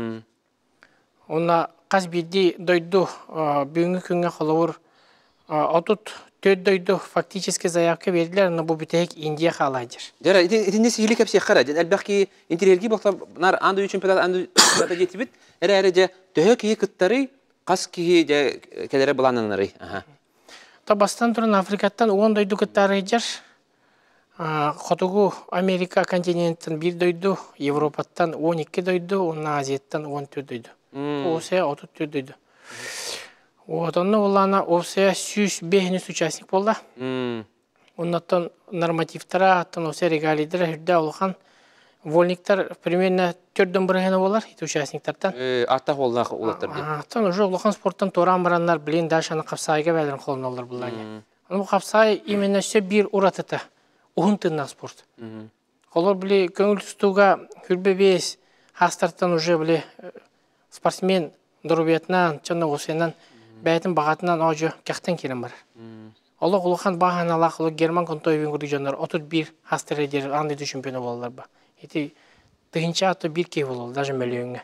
Онна қаз бейді дойду бүгінгі күнге қолауыр отут төт дойду фактически заявка берділер, но бұл бүтек Индия қалайдыр. Дәрі, етіндесі елі кәпсек қара. Әлбәқки интерерге болса, бұнар анды үшін педат, анды үшінпедат жеті біт, әрі де төхі кейі күттары, қас кейі кәлері бұланынары. Бастан тұрын Африкаттан 10 дойду күттары жар. Қотугу Америка континенттен 1 дойду, Европаттан 12 дойду, онна Азияттан 14 дойду. Осия 34 дойду. Онны олана осия 105 участник болды. Оннаттан нормативтара, аттан осия регалидера хүрді олған вольниктар примерно 4-дан біргені болар, еті участниктардан. Аттақ олақ олаттар бе? Аттан уже олған спорттан торан баранлар білен дашаны қапсайға бәлін қолын олар бұллар. Бұл қапсай именно сөй бір ұратыты, ұғын тыннақ спорт. Олар біле көңіл тұстуға хүрбе бейс, хастартан уже біле спортсмен дұрубетінен, чынны осыянан бәйтін бағатынан оғжы кәқтен керім бар. Олық ұлыған баған алақ ұлы Герман Контойвен күрді жандар 31 хастыр едер аңдайды чемпионы болалар ба. Еті тұхынша аты бір кей болу, даже миллионға.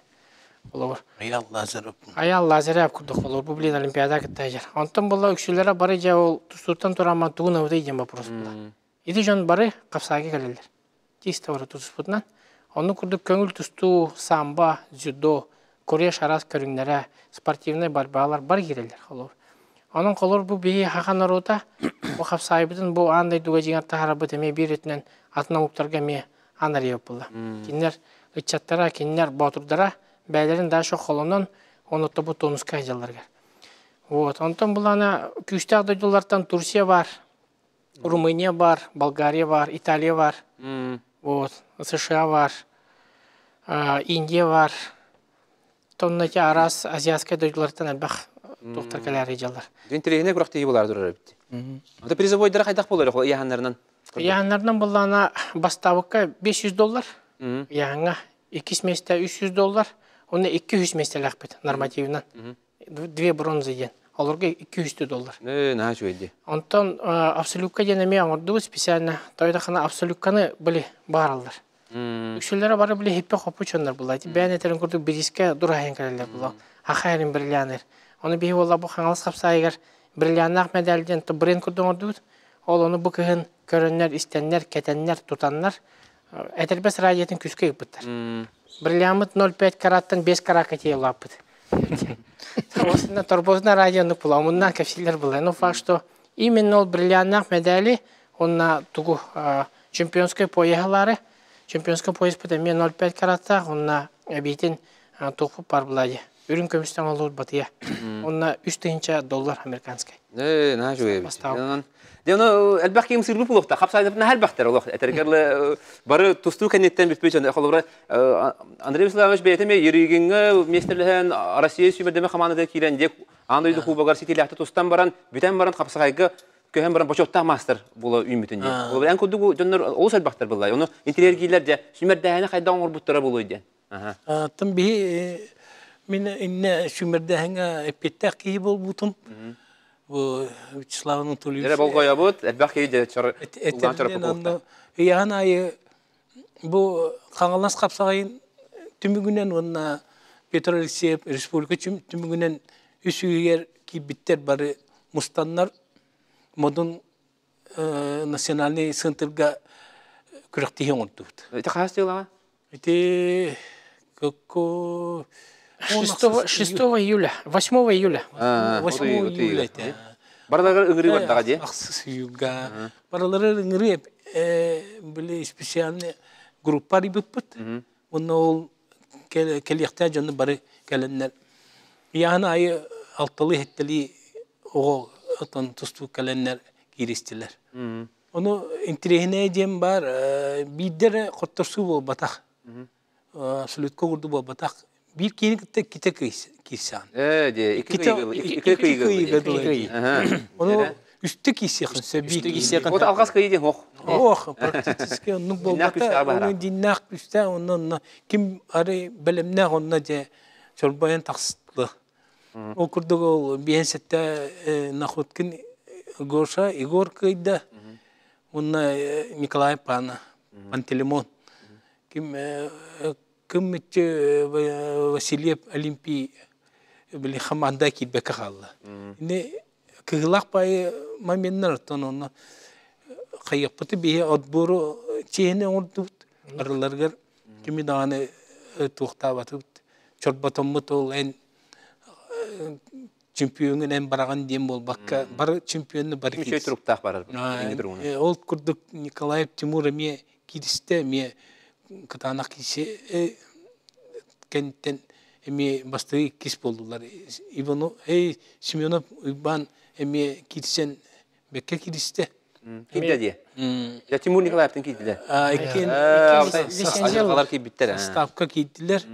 Аял лазері әп күрдік болу, бұл білен олимпиада кітті жар. Онтан болу үкшілері бары жа ол тұстуттан тұраман тұғын өйді еден ба бұрыс бұла. Еті жон бары қапсаға кәлелер. Тесті оры тұспұтынан. Оны күрдік көңіл тұсту, самба, дзюдо, Корея шарас көріңдері, спортивный барбалар бар керелер қолыр. Оның қолыр бұл бейі хаған ұруыда, бұл қапсайбыдың бұл андай дуға жеңар тағара бұтыме бір етінен атына ұқтарға ме анар еп бұлы. Кенлер ұтчаттара, кенлер батырдара, бәлерін да шоқ қолынан онықты бұл тонусқа айжаларға. Онтан бұл ана күшті ағдайдылардан Турция бар, Румыния бар, Болгария бар, Италия бар, США бар, Индия бар. Тоннaki арас азиатская дойдулардан әлбәқ тоқтар кәләрі жалар. Дүнтірегіне күрақтегі болар дұрар бітті. Ода призовойдары қайдақ болар яғанларынан? Яғанларынан болана бастауыққа $500, яғанға 2 месте $300, оны 200 местеләқ бет нормативінен. 2 бронзы ден, оларға $200. Наға жойды. Онтан абсолютка денеме аңырды специально тойдақына абсолютканы білі бағаралдар. Үкшілері бары біле хеппе қопы чондар бұлайды. Бән етерін күрдік біріске дұрайын кәрелер бұла. Ақайрын бірлянер. Оны бейі ола бұл қаңалыс қапсайығар бірлянақ мәдәлден бренд күрдің ордуыд. Ол оны бұл күйін көрінлер, істенлер, кетенлер, тұтанлар. Әтірбәс радиетін күске бұттар. Бірлянмыт 0,5 караттан 5 каратқа тей олап бұд. Осында торбозына радионы бұла. Онынан көпсілер бұла. Но факт, что именно ол бірлянақ мәдәлі онна тугу чемпионский поехалары, чемпионский поезд потом 0,5 каратта, онна бейтин тугу парблади. Үрін көмістен олур батыя. Онна $3,000 американский. На жуе. Дена әлбәк кем сырлы булыкта, хапсайдып на әлбәктер улык. Этергәрле бары тусту кенеттен битпечен халыгы Андрей Вячеславович бәйтеме йөригенгә местерләһән Россия сүмердәме командада килгән дек андый кубагар ситиләхтә тустан баран, бүтән баран хапсайга көһән баран бачотта мастер була үмитен. Ул белән күдү җоннар ул сәлбәктер булай. Уны интерьергиләрдә сүмердәһәне кайдан ур буттыра булу иде. Тым би мен инне сүмердәһәнгә петтәк ки бул бутун. Bu Vyacheslav Anatolievich. Nere bolgoya bud, elbaq keyde çar uldan çarpı kokta. Yani ayı bu kanalnas kapsayın tümügünen onna Petr Alekseyev Respublika tümügünen üsüyer ki bitter bari mustanlar modun nasyonalni sınırga kürektiği oldu. Ete kaç yıla? Ete kako 6 июля, 8 июля. 8 июля. Баралар ыңгыры бар дага де. Аксыз юга. Баралар ыңгыры биле специальный группа рибыппыт. Онна ол келиякта жаны бары келеннер. Яна айы алтылы хеттели о отон тусту келеннер киристилер. Onu интерегине дем бар бидер котторсу бол батак. Абсолют когурду бол батак. Bir kere kite kıysan. De iki kıyı. Onu üstte kıysan. O da algaz kıyı de hoş. Oh, praktiski onu bolbata. Onu dinnak üstte onun kim arı bilimne onunla de çorbayan taksitli. O kurdu o bir sette nakutkin Gorsa Igor kıydı. Onunla Nikolay Pantelimon. Kim Vassilyev Olimpiy bile hamanda ki bekalı. Ne kıhlak payı mamenler tanonu kayıptı bir adboru çeyne oldu. Aralargar kimi dağını tuhta batı çorbatomut ol en çempiyonun en baragan diyem bol bakka bar çempiyonu barı. Bir şey turukta var. Ol kurduk Nikolayev Timur miye kidiste miye Katanak kişi kentten emi bastığı kis boldular. İvano Simeonov İban emi kitsen bekke kidiste. Kidde diye. Ya Timur Nikolayev'ten kiddiler. Ekin Acılar ki bittiler. Stavka kiddiler.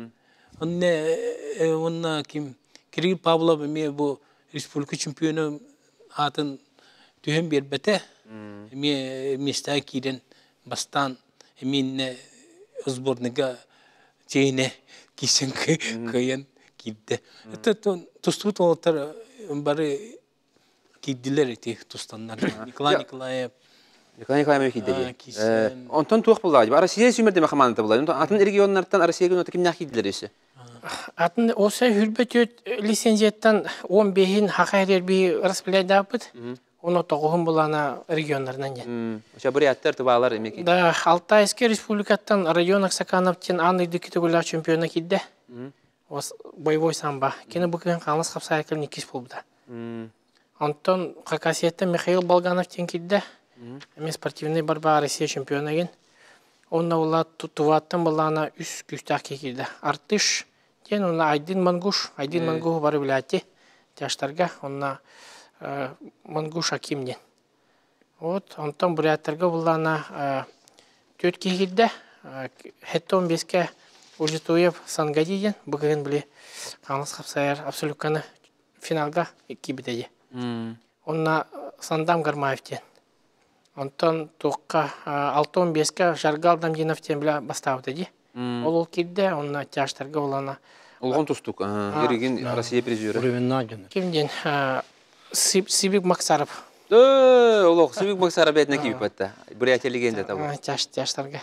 Onna kim Kirill Pavlov emi bu Respublika şampiyonu atın tühem bir bete. Emi mistah kiden bastan emin Sborniga çeyne kişen kayan gitti. Tustut otar bari gittiler eti tustanlar. Nikolayev gitti. Ondan tuğ bulaydı. Arasiye sümerdi mehamanda bulaydı. Atın regionlardan Arasiye günü kim ne gittiler ise. Atın olsa hürbet lisenziyetten 15'in hakayır bir rasbilaydı yapıt. Onu toğum bulana regionlardan gel. Şabriyatlar tıbalar emek. Da Altayский Республикаттан район Аксакановтен Анны Дикитогуля чемпиона кидде. Ос боевой самбо. Кені бүгін қалыс қапсайкыл некес болды. Антон Хакасиетте Михаил Болгановтен кидде. Мен спортивный борьба Россия чемпиона ген. Онна ула туваттан булана үс күстақ кекилді. Артыш ген онна Айдин Мангуш бары біләтті. Тяштарға онна Мангуш Акимден. Вот, онтон буряттарга булана 4 кегилде. Хеттон 5-ке Ужитуев Сангадиден. Бүгін біле қаңыз қапсайар абсолютканы финалга кибидеде. Онна Сандам Гармаевтен. Онтон туққа 6-5-ке Жаргал Дамдиновтен біле бастауды. Ол килде, онна тяштарга булана. Олғын тұстық. Ереген Россия призері. Кимден? Сибик Максаров. Олог, Сибик Максаров бәтіне кебіп бәтті. Бурятия легенда табы. Тяштарға.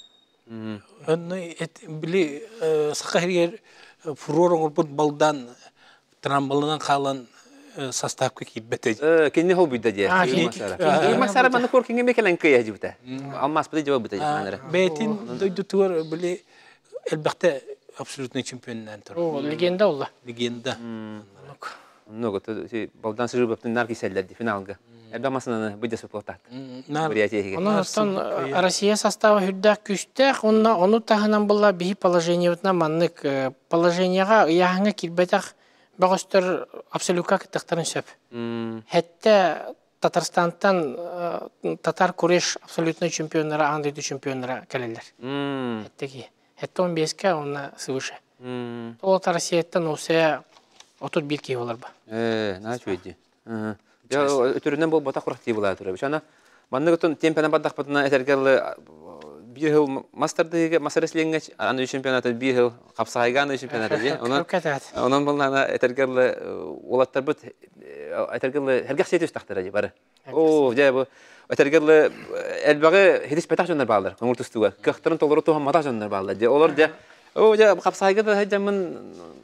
Біле, сақайыр фурорың ұлбыт балдан, трамбалынан қалан составка кебіп бәтті. Кенне хол бүйді де, Сибик Максаров. Сибик Максаров мәні көркенге мекелен көйе жібіті. Алмас бұды жауап бұды. Бәтін дөйді туар, біле, әлбәқті абсолютный чемпионнан тұр. Легенда олы. Легенда. Много, балдан сырып өптін нар кеселдерді финалға. Әлбә масынаны бұйда сұплатат. Онан Россия составы хүрдәк күстәк, оны тағынан бұлла бейі положениеватна маннык. Положенияға яғыңа килбәтәк бағыстыр абсолютка кіттіқтарын сөп. Хәтті Татарстандан татар күреш абсолютный чемпионлары, андойды чемпионлары кәлелер. Хәттігі. Хәтті 15-ке оны сывышы. Ол Россияттан осы отыр бір кей олар ба. На чөйді. Өтірінен бұл бата құрақтей болады тұры. Шана, манны күтін темпені бадақ бұтына әтергелі bir yıl master'dagi master'sliğine anı şampiyonatı bir yıl kapsaygan şampiyonatı. Onun bunlarına etergerli olatlar bit etergerli herkes yetiş tahtıracı bari. O diye bu etergerli elbağı hedis petak jönler bağlar. Konurtustuğa. Kıhtırın toluru tohum matak jönler bağlar. Diye olur diye. O diye kapsaygan da hecamın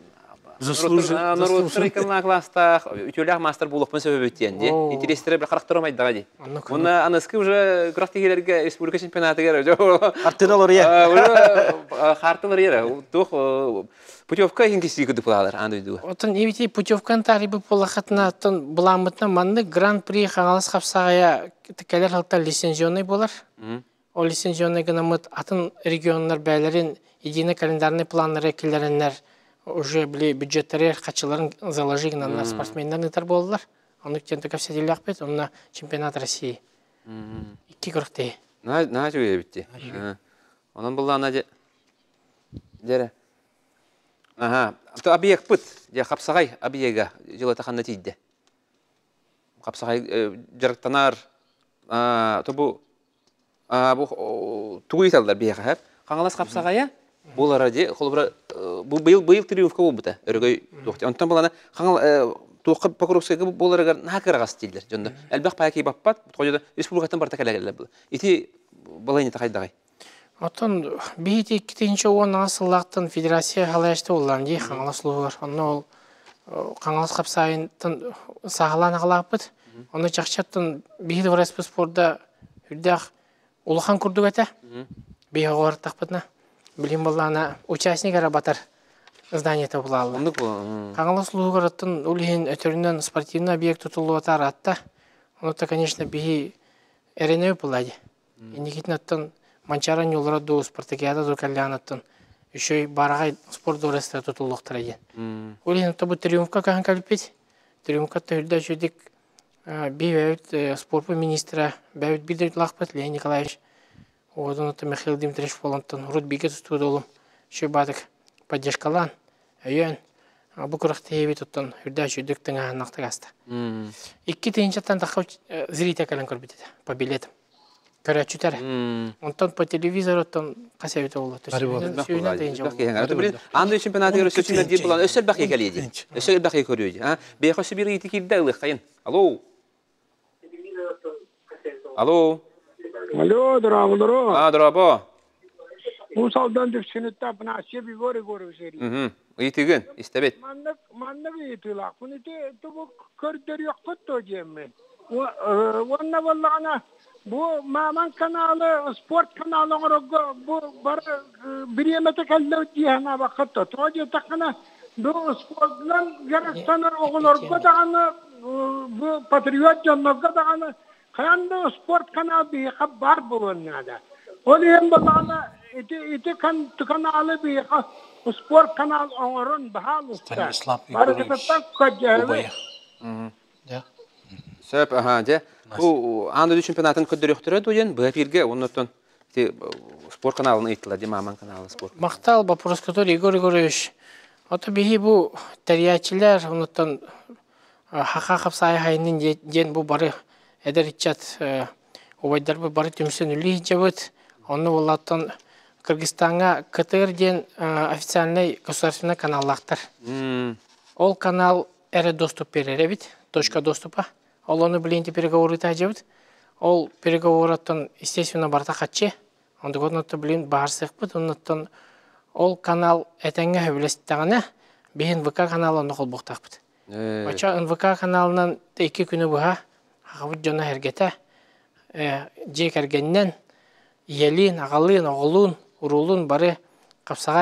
Норвегиялық класста үтелях мастер болып мен сөбіп өттен де. Интерестере бір қарақтырмайды дағы. Оны анысқы уже күрақтегелерге республика чемпионаты кері. Артыралар е. Уже қартылар ері. Тоқ путевка енгесі күдіп қалалар. Отын ебете путевкан тарибі болақатына бұламытына манды гран-при қаңалыс қапсағая тікелер халықта лицензионный болар. О лицензионный гынамыт атын регионлар бәлерін единый календарный планлары келерінлер уже были бюджеттері қачыларын заложигнанлар спортсмендерін ұтар болдылар. Оны үттен түкіп сәделі ақпет, онына чемпионат России. 2 күріқтей. На жүге бітті. Оның бұл ана дәрі. Объект бұт, қапсағай объега жылы тақанна тейді. Қапсағай жарықтанар, тұғы еталдар бейеға. Қаңалас қапсағая? Бұл араде, бұл бұйыл триумфқа бұл бұта, өргөй тоқты. Онтан болана, тоққа Покровскайға бұл арағар нақыр ағасы дейділер. Әлбәқ паяқи баппат, қойда республикаттан барта кәләгелер бұл. Еті бұлайны тақайдағай. Отын бейті кетенші оң асыллақтың федерация қалайшты олан дей, қаңалас ұлығыр. Оны ол қаңалас қапсайынтын сағылан ағылақ бұд. Оны жақшаттың бейді вараспы спорда үрдіғ ұлыған күрдік әті. Бейі ғуарттақ бұдына. Білім болғана участник әрабатар зданиеті бұлалы. Қаңылас ұлығыраттың үлген өтірінен спортивный объект тұтылу атар атта. Оны-то, конечно, бейі әренеу бұлайды. Ендекетін аттың манчаран олыра ду спартакиада ду кәлянаттың үшөй барағай спорт дұрыстыра тұтылуқтыр еген. Үлген ұтта бұл триумфқа қаған кәліппет. Триумфқатта үрді жөдік бей бәуіт спорт министра бәуіт білдерді лақпет Леонид Николаевич. Одан это Михаил Дмитриевич Волантон, Руд бигет студолом, шибадок поддержкалан, айон, bu kurakta hevi tuttan hürda şüdük tına nakta gasta. İki teyinçatan takıv zirite kalan korbitede, pa biletim. Köre çütere. Ondan pa televizor ottan kasevite oldu. Suyuna teyince oldu. Andı şempionatı yarı seçimler değil bulan ösel bakıya geliydi. Ösel bakıya görüyordu. Beykosu bir iti kilde ılık kayın. Alo. Alo. Alo, drabo. Drabo. Bu saldan düşkünütte pınasya bir görü seri. İyitigin, istebet. Manna bir itila. Bunu bu kördür yok tuttu cemmi. Valla valla bu Maman kanalı, sport kanalı bu bir yemete kaldı diyana bakıttı. Toca takana bu sportlan yarıştanlar oğullar da bu patriot canlıkta da Kandı sport kanalı bir haber bulunmadı. Onun balana iti kanalı bir sport kanalı onların bahalısı. Hareketler kaçırdı. Söp aha de. Bu Anadolu Şampiyonatının kötülüktürü duyan bu birge ondan spor kanalını ittiler Maman kanalı spor. Maktal вопрос, который Игорь Егорович. Ото биһи bu teriyatçiler ondan hakakap sayhayının den bu barı Eder içat ovayдар bu bari tümsünülü cevit. Onu vallattан Kırgızistan'a Kıtır'den официальный государственный kanallaqtır. Ол канал әрі доступ береребит, точка доступа. Ол оны білейінді переговоры тәжебит. Ол переговораттан, естественно, барта қатчы. Ондығын білейін бағарсық бұд. Оннаттан ол канал әтәңі өбілестіғана бейін ВК каналын оқыл бұқтақ бұд. Бача ВК каналынан 2 күні бұға Ақабыт жона әргеті жек әргеннен елін, ағалын, оғылын, ұрулын бары қапсағай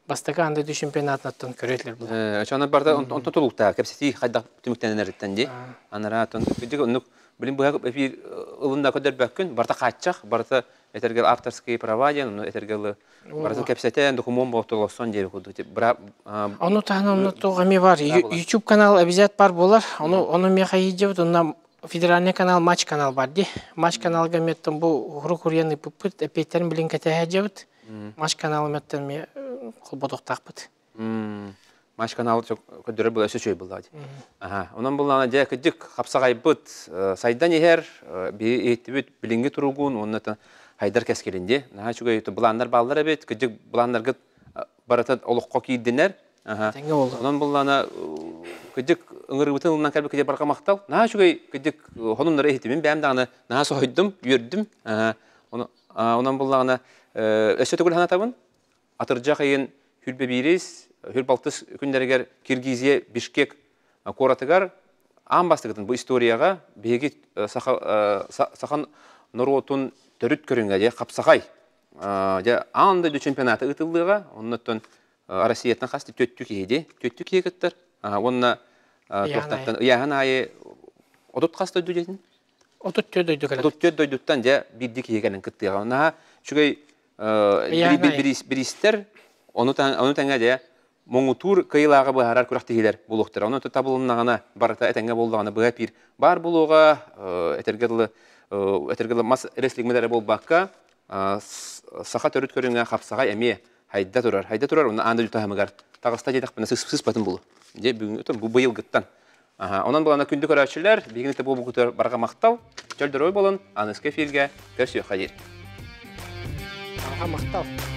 бастакы андай дүй чемпионатынан көрөтлөр бул. Ачана барда он толукта кепсити хайда түмүктенерден ди. Анара тон кидик онук билим буга эфир ылында көдөр баккын барта каччак, барта этергел авторские права ден, этергел барта кепсетен документ болтолосон деп куду. Бара Ону таны тогами бар. YouTube канал обязательно бар болар. Ону мехай жеп, онна федеральный канал, матч канал бар ди. Матч каналга меттен бу хурукурьяны пупут, эпеттерин билин кете жеп. Матч канал меттен ме колбодоктакпыт. Матч канал көдөр бул өсөчөй булды. Онан булана жа кидик капсагайбыт сайдан ехер би этибит билинги туругун, оннан хайдар кескелинде. Наха чугай буландар баллар эбет, кидик буландарга барата олукка кийдинер. Онан булана кидик ыңырыбытынынан калбы киде барга мактал. Наха чугай кидик хонуннары этибин бәм дагы наха сойдум, юрдум. Онан булана өсөтөгүл хана табын. Атыржа кайын хүлбебирис, хүлбалтыс күндәргәр Киргизия, Бишкек коратыгар амбастыгытын бу историяга беги сахан норотун төрүт көрүнгө же капсагай. Же анда ду чемпионаты ытылдыга, оннотон Россиятан касты төттүк еди, төттүк егеттер. Онна токтаттан яханайы одут касты дүдетин. Одут төдөйдү келет. Одут төдөйдүттан же биддик егенин кыттыга. Наха чугай биристер оны таңа же моңутур кыйлагы баарар күрәктегеләр булуктыр. Оны табылыннагына барата этеңгә булдыгына быга пир бар булуга этергеле мас реслингмеләре булбакка саха төрүт көрүнгән капсага эме хайда турар. Оны анда ютамыгар. Тагыста җедек бина сыз батын булу. Же бүгүн бу быел гыттан. Онан булана күндү көрәчләр бигенте бу күтөр барга мактау. Чөлдөрөй болон аныска фиргә көсө хәйер. Мактау.